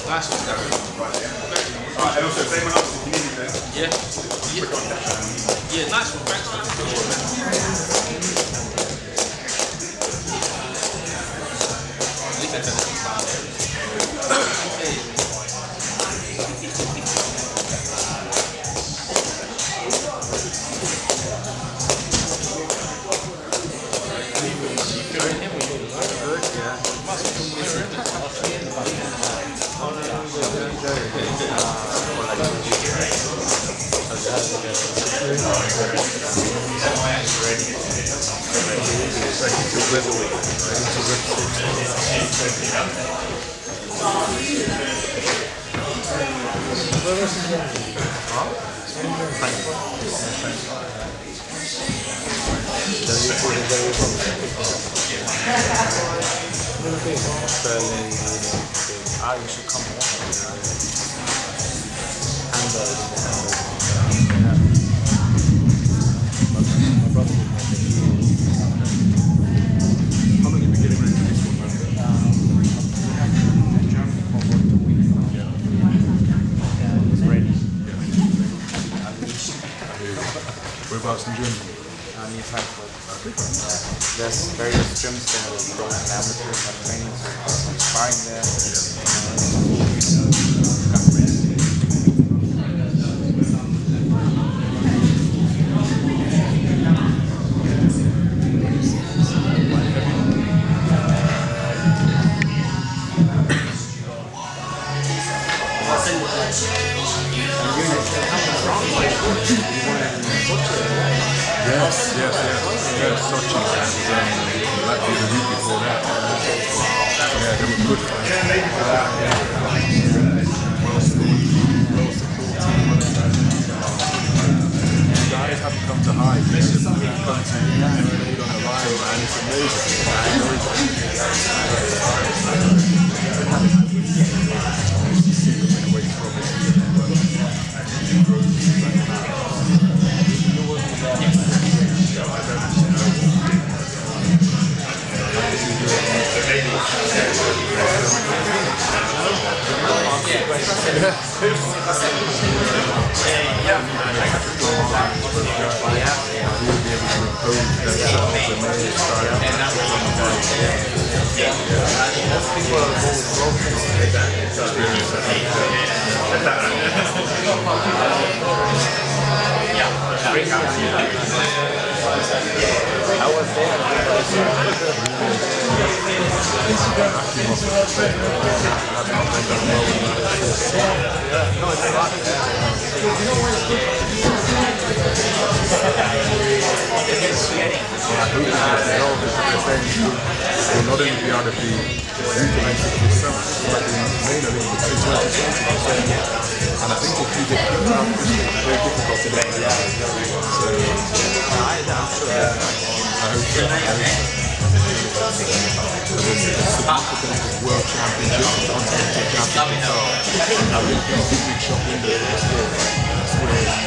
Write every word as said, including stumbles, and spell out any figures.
Nice one, Darren. Alright, and also, if anyone else, if you need anything, yeah. Yeah. Yeah, nice one, thanks man. At least I tell you about it. Ah, you should come home. Hamburg. My brother would make it. how long have you been getting ready for this one, man? Germany for about two weeks now. Yeah, it's ready. Whereabouts in Germany? Uh, near Frankfurt. There's various gyms there with pros and amateurs and training, so I'm sparring there. Yes, yes, yes. Yes, Sochi and um, Latvia the week before that. Yeah, they were good fights. Yeah, well supported, well supported. Guys haven't come to hide. They just come to laid on the line, man. It's amazing. I was there. No, it's not. Will not only be able to be implemented this summer, but in main Olympics in twenty twenty. And I think if you get picked out, it's very difficult to get there. So, I hope so. There's a significant world championship and continental championship. I think the big shot window is where